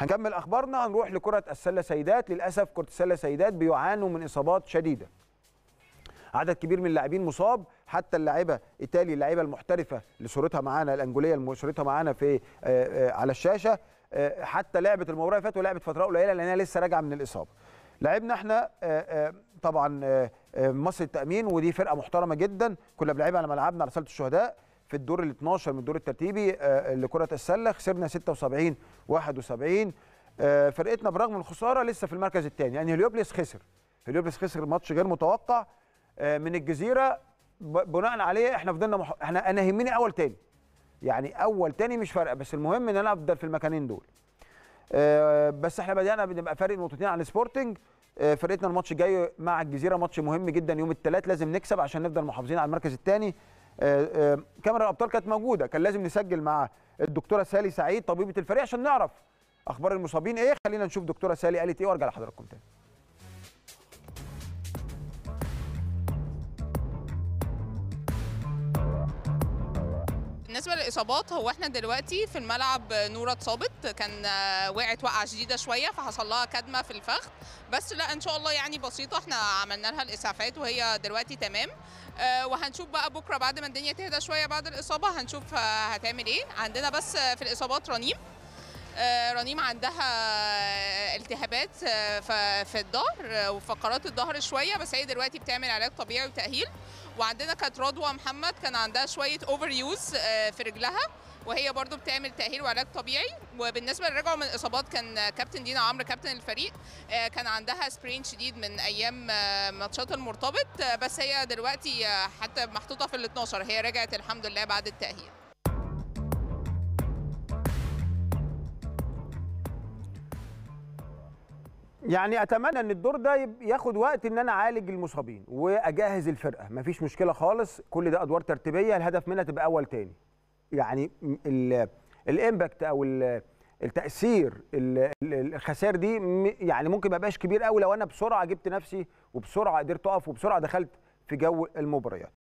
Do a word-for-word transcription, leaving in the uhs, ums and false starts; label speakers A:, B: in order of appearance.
A: هنكمل اخبارنا، هنروح لكره السله سيدات. للاسف كره السله سيدات بيعانوا من اصابات شديده، عدد كبير من اللاعبين مصاب، حتى اللاعبه ايطالي اللاعبه المحترفه اللي صورتها معانا الانجوليه اللي صورتها معانا في على الشاشه، حتى لعبت المباراه اللي فاتت ولعبت فتره قليله لانها لسه راجعه من الاصابه. لعبنا احنا طبعا مصر التامين، ودي فرقه محترمه جدا، كنا بنلعبها على ملعبنا على صاله الشهداء في الدور ال اتناشر من الدور الترتيبي لكره السله، خسرنا ستة وسبعين واحد وسبعين. فرقتنا برغم الخساره لسه في المركز الثاني، يعني هليوبلس خسر هليوبلس خسر ماتش غير متوقع من الجزيره، بناء عليه احنا فضلنا مح... احنا انا يهمني اول تاني، يعني اول تاني مش فارقه، بس المهم ان انا افضل في المكانين دول. أه بس احنا بدانا بنبقى فارق نقطتين عن سبورتنج. أه فرقتنا الماتش الجاي مع الجزيره ماتش مهم جدا يوم الثلاث، لازم نكسب عشان نفضل محافظين على المركز الثاني. أه أه كاميرا الابطال كانت موجوده، كان لازم نسجل مع الدكتوره سالي سعيد طبيبه الفريق عشان نعرف اخبار المصابين ايه. خلينا نشوف دكتوره سالي قالت ايه وارجع لحضراتكم تاني.
B: بالنسبه للاصابات، هو احنا دلوقتي في الملعب نوره اتصابت، كان وقعت وقعه شديده شويه فحصل لها كدمه في الفخذ، بس لا ان شاء الله يعني بسيطه، احنا عملنا لها الاسعافات وهي دلوقتي تمام. أه وهنشوف بقى بكره بعد ما الدنيا تهدى شويه بعد الاصابه هنشوف هتعمل ايه. عندنا بس في الاصابات رنيم أه رنيم عندها التهابات في الظهر وفقرات الظهر شويه، بس هي دلوقتي بتعمل علاج طبيعي وتاهيل. وعندنا كانت رضوى محمد كان عندها شويه اوفر يوز في رجلها وهي برضو بتعمل تاهيل وعلاج طبيعي. وبالنسبه للرجوع من الاصابات، كان كابتن دينا عمرو كابتن الفريق كان عندها سبرين شديد من ايام ماتشات المرتبط، بس هي دلوقتي حتى محطوطه في ال اتناشر، هي رجعت الحمد لله بعد التاهيل.
A: يعني اتمنى ان الدور ده ياخد وقت ان انا اعالج المصابين واجهز الفرقه، مفيش مشكله خالص، كل ده ادوار ترتيبيه الهدف منها تبقى اول تاني. يعني الامباكت او التاثير الخسائر دي يعني ممكن ما يبقاش كبير قوي لو انا بسرعه جبت نفسي وبسرعه قدرت اقف وبسرعه دخلت في جو المباريات.